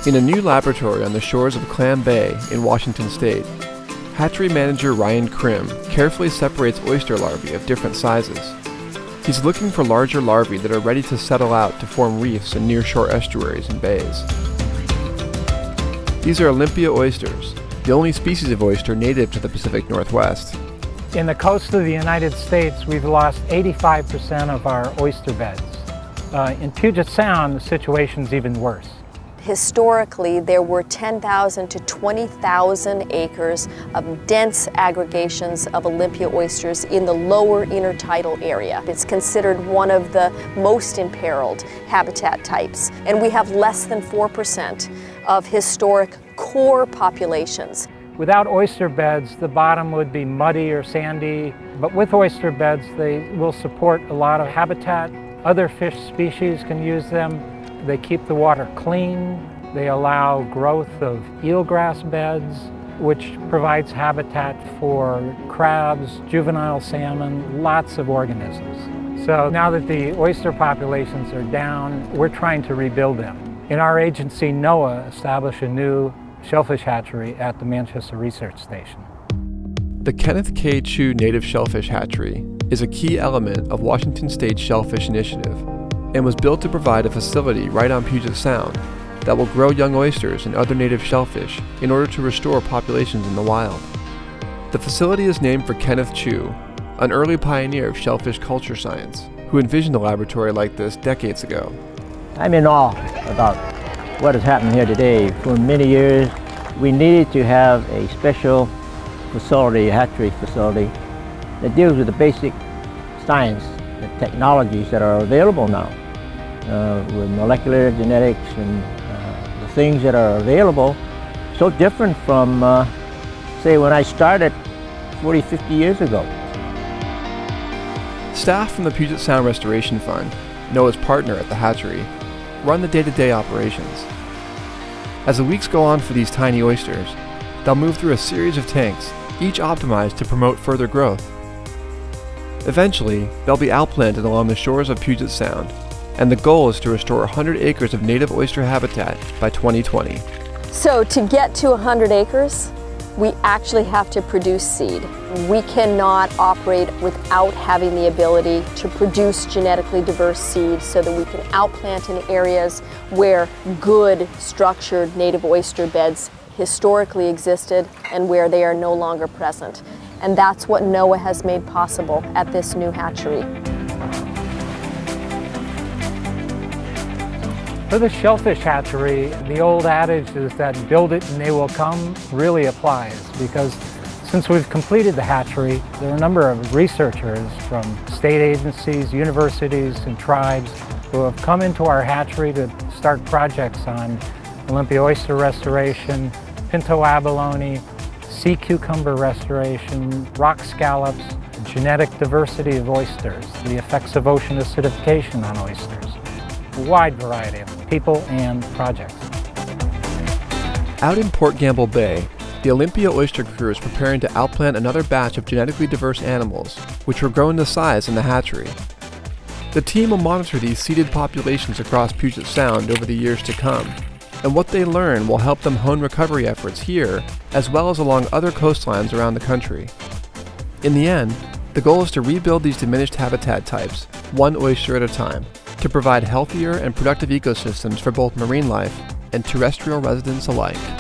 In a new laboratory on the shores of Clam Bay in Washington State, hatchery manager Ryan Krim carefully separates oyster larvae of different sizes. He's looking for larger larvae that are ready to settle out to form reefs in nearshore estuaries and bays. These are Olympia oysters, the only species of oyster native to the Pacific Northwest. In the coast of the United States, we've lost 85% of our oyster beds. In Puget Sound, the situation's even worse. Historically, there were 10,000 to 20,000 acres of dense aggregations of Olympia oysters in the lower intertidal area. It's considered one of the most imperiled habitat types, and we have less than 4% of historic core populations. Without oyster beds, the bottom would be muddy or sandy, but with oyster beds, they will support a lot of habitat. Other fish species can use them. They keep the water clean. They allow growth of eelgrass beds, which provides habitat for crabs, juvenile salmon, lots of organisms. So now that the oyster populations are down, we're trying to rebuild them. In our agency, NOAA established a new shellfish hatchery at the Manchester Research Station. The Kenneth K. Chu Native Shellfish Hatchery is a key element of Washington State's Shellfish Initiative and was built to provide a facility right on Puget Sound that will grow young oysters and other native shellfish in order to restore populations in the wild. The facility is named for Kenneth Chu, an early pioneer of shellfish culture science, who envisioned a laboratory like this decades ago. I'm in awe about what has happened here today. For many years, we needed to have a special facility, a hatchery facility, that deals with the basic science and technologies that are available now. With molecular genetics and the things that are available, so different from, say, when I started 40, 50 years ago. Staff from the Puget Sound Restoration Fund, NOAA's partner at the hatchery, run the day-to-day operations. As the weeks go on for these tiny oysters, they'll move through a series of tanks, each optimized to promote further growth. Eventually, they'll be outplanted along the shores of Puget Sound, and the goal is to restore 100 acres of native oyster habitat by 2020. So to get to 100 acres, we actually have to produce seed. We cannot operate without having the ability to produce genetically diverse seed so that we can outplant in areas where good structured native oyster beds historically existed and where they are no longer present. And that's what NOAA has made possible at this new hatchery. For the shellfish hatchery, the old adage is that build it and they will come really applies, because since we've completed the hatchery, there are a number of researchers from state agencies, universities, and tribes who have come into our hatchery to start projects on Olympia oyster restoration, pinto abalone, sea cucumber restoration, rock scallops, genetic diversity of oysters, the effects of ocean acidification on oysters. A wide variety of people and projects. Out in Port Gamble Bay, the Olympia oyster crew is preparing to outplant another batch of genetically diverse animals, which were grown to size in the hatchery. The team will monitor these seeded populations across Puget Sound over the years to come, and what they learn will help them hone recovery efforts here, as well as along other coastlines around the country. In the end, the goal is to rebuild these diminished habitat types, one oyster at a time, to provide healthier and productive ecosystems for both marine life and terrestrial residents alike.